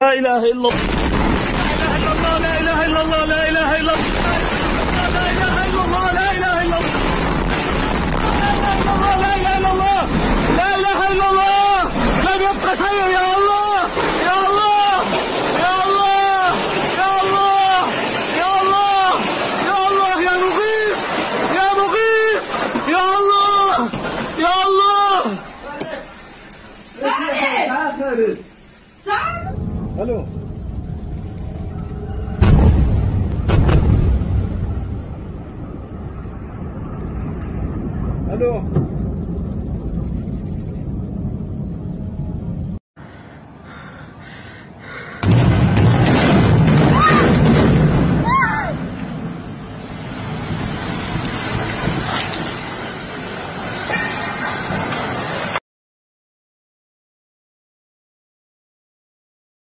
لا إله إلا الله، لا إله إلا الله، لا إله إلا الله، لا إله إلا الله، لا إله إلا الله، لا إله إلا الله، لا إله إلا الله، لم يبق شيء. يا الله يا الله يا الله يا الله يا الله يا الله يا مغيث يا مغيث يا الله يا الله. الو الو